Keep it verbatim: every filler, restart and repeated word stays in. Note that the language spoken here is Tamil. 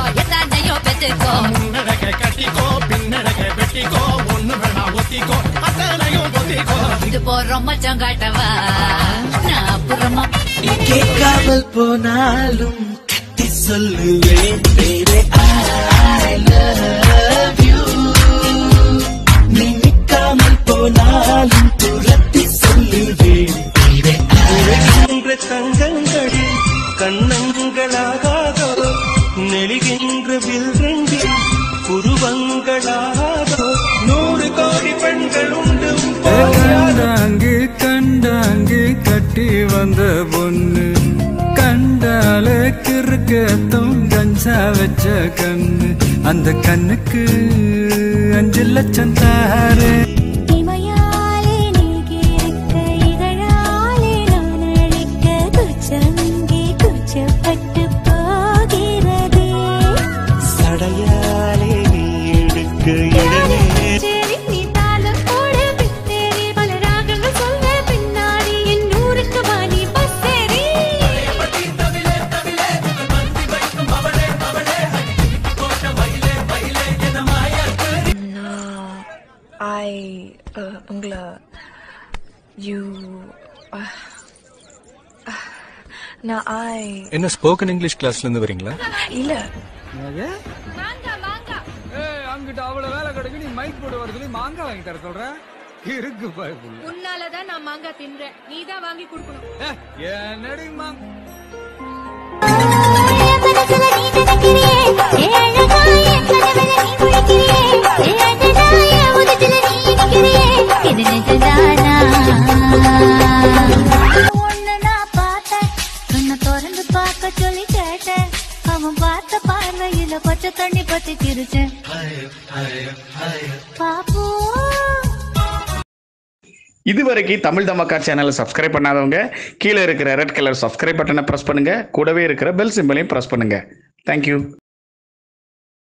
எத்தானையோ பெத்துக்கோ முன்னடக்க கட்டிக்கோ பின்னடக்க வெட்டிக்கோ ஒண்ணு வேணா ஒத்திக்கோ அத்தனையும் ஒத்திக்கோ இது போறோம் மச்சம் காட்டவா நான் அப்புறமா கேட்காமல் போனாலும் கட்டி சொல்லுவேன் baby I love you நீ நிற்காமல் போனாலும் துரத்தி சொல்லுவேன் baby I தங்கங்களில் கண்ணங்களாகாதோ நெளிகின்ற வில்ரங்கில் புருவங்களாகாதோ நூறு கோடி பெண்கள் உண்டு கண்டாங்கு கண்டாங்கு கட்டி வந்த பொண்ணு கண்டால கிறுக்கத்தும் கஞ்சா வச்ச கண்ணு அந்த கண்ணுக்கு அஞ்சு லட்சம் தாரு சடையாலே நீ எடுக்க இடமே I உங்களை you நான் I என்ன ஸ்போக்கன் இங்கிலீஷ் கிளாஸ்ல இருந்து வரீங்களா? இல்ல அங்கிட்ட அவ்வளவு வேலை கிடைக்கும் நீ மைக் போட்டு வர சொல்லி மாங்காய் வாங்கி தர சொல்ற இருக்கு பயப்புள்ள உன்னாலதான் நான் மாங்காய் தின்றேன் நீதான் வாங்கி கொடுக்கணும் என்னடி மாங்க திறந்து பார்க்க சொல்லி கேட்டேன் அவன் பார்த்த பார்வையில பச்சை தண்ணி பத்தி கிருச்சேன் பாப்போ இதுவரைக்கும் தமிழ் தமக்கா சேனலை சப்ஸ்கிரைப் பண்ணாதவங்க கீழே இருக்கிற ரெட் கலர் சப்ஸ்கிரைப் பட்டனை ப்ரெஸ் பண்ணுங்க கூடவே இருக்கிற பெல் சிம்பலையும் ப்ரெஸ் பண்ணுங்க தேங்க்யூ.